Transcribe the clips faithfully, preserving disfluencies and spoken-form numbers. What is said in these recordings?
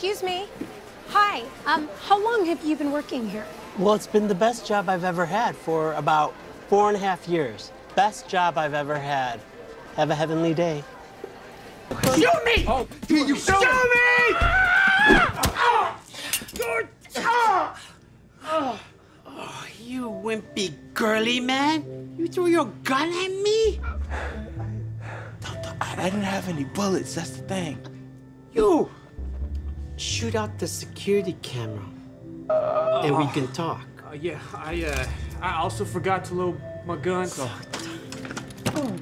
Excuse me. Hi. Um, how long have you been working here? Well, it's been the best job I've ever had for about four and a half years. Best job I've ever had. Have a heavenly day. Shoot me! Oh, you, you shoot me! Ah! Ah! Oh. Oh, you wimpy girly man! You threw your gun at me? I didn't have any bullets, that's the thing. You shoot out the security camera, uh, and we can talk. Uh, yeah, I uh, I also forgot to load my gun. So. Oh.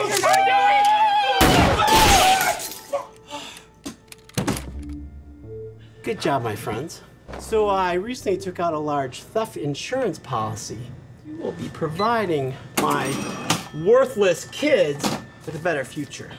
Good job, my friends. So I recently took out a large theft insurance policy. You will be providing my worthless kids with a better future.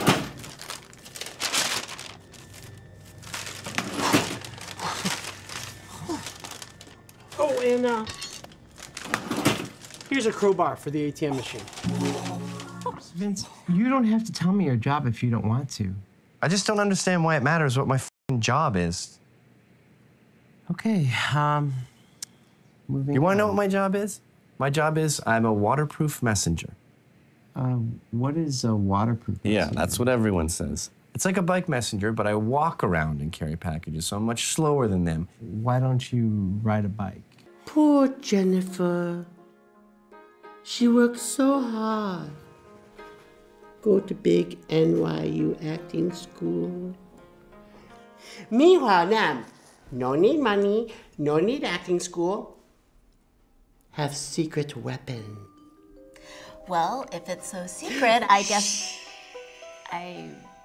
Oh, and uh, here's a crowbar for the A T M machine. Vince, you don't have to tell me your job if you don't want to. I just don't understand why it matters what my f***ing job is. Okay, um, moving You want to know on. what my job is? My job is I'm a waterproof messenger. Uh, what is a waterproof Yeah, messenger? that's what everyone says. It's like a bike messenger, but I walk around and carry packages, so I'm much slower than them. Why don't you ride a bike? Poor Jennifer. She works so hard. Go to big N Y U acting school. Meanwhile, Nam, no need money, no need acting school. Have secret weapon. Well, if it's so secret, I guess I